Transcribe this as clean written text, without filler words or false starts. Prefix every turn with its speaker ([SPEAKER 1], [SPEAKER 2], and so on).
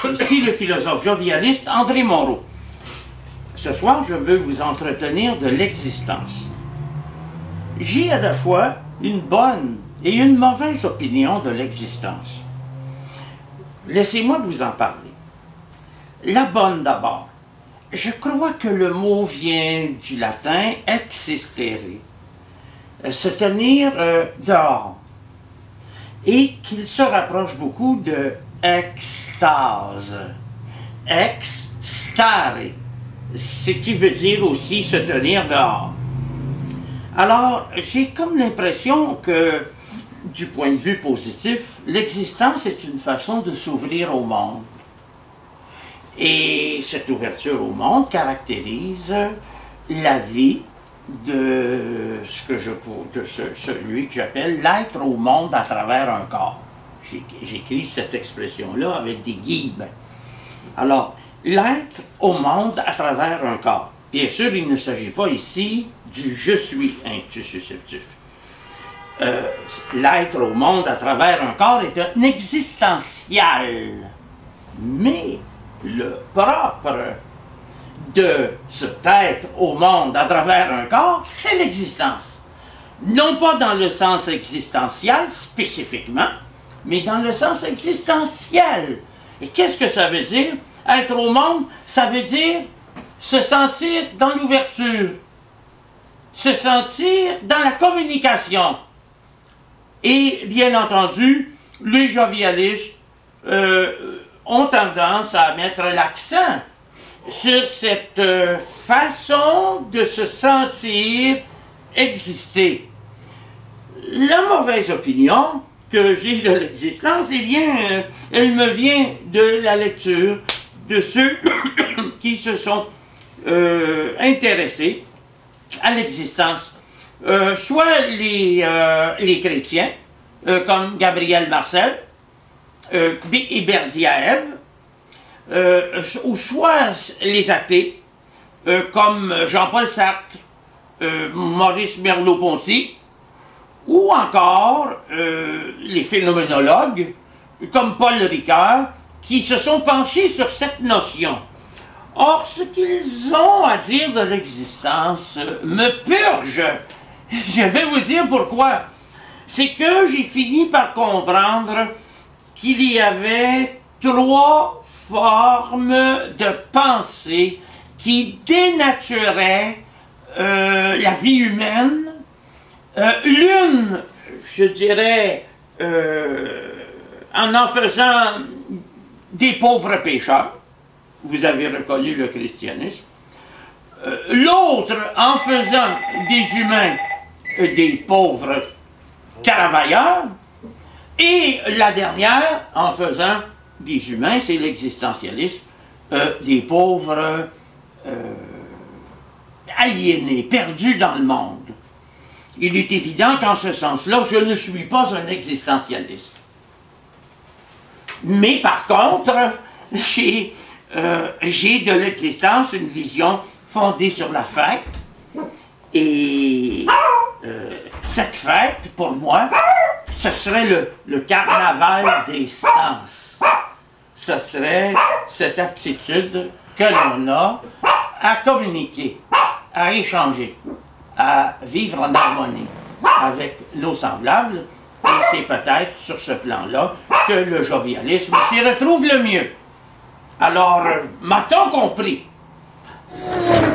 [SPEAKER 1] Ici le philosophe jovialiste André Moreau. Ce soir, je veux vous entretenir de l'existence. J'ai à la fois une bonne et une mauvaise opinion de l'existence. Laissez-moi vous en parler. La bonne d'abord. Je crois que le mot vient du latin existere, se tenir dehors, et qu'il se rapproche beaucoup de extase, ex stare, ce qui veut dire aussi se tenir dehors. Alors, j'ai comme l'impression que, du point de vue positif, l'existence est une façon de s'ouvrir au monde. Et cette ouverture au monde caractérise la vie de celui que j'appelle l'être au monde à travers un corps. J'écris cette expression-là avec des guillemets. Alors, l'être au monde à travers un corps. Bien sûr, il ne s'agit pas ici du « je suis » intussusceptif. L'être au monde à travers un corps est un existentiel. Mais le propre de cet être au monde à travers un corps, c'est l'existence. Non pas dans le sens existentiel spécifiquement, mais dans le sens existentiel. Et qu'est-ce que ça veut dire? Être au monde, ça veut dire se sentir dans l'ouverture, se sentir dans la communication. Et bien entendu, les jovialistes ont tendance à mettre l'accent sur cette façon de se sentir exister. La mauvaise opinion que j'ai de l'existence, eh bien, elle me vient de la lecture de ceux qui se sont intéressés à l'existence. Soit les chrétiens, comme Gabriel Marcel, et Berdiaev, ou soit les athées, comme Jean-Paul Sartre, Maurice Merleau-Ponty, ou encore les phénoménologues, comme Paul Ricoeur, qui se sont penchés sur cette notion. Or, ce qu'ils ont à dire de l'existence me purge. Je vais vous dire pourquoi. C'est que j'ai fini par comprendre qu'il y avait trois formes de pensée qui dénaturaient la vie humaine. L'une, je dirais, en faisant des pauvres pécheurs, vous avez reconnu le christianisme, l'autre en faisant des humains des pauvres travailleurs, et la dernière en faisant des humains, c'est l'existentialisme, des pauvres aliénés, perdus dans le monde. Il est évident qu'en ce sens-là, je ne suis pas un existentialiste. Mais par contre, j'ai de l'existence une vision fondée sur la fête. Et cette fête, pour moi, ce serait le carnaval des sens. Ce serait cette aptitude que l'on a à communiquer, à échanger, à vivre en harmonie avec nos semblables. Et c'est peut-être sur ce plan-là que le jovialisme s'y retrouve le mieux. Alors, m'a-t-on compris?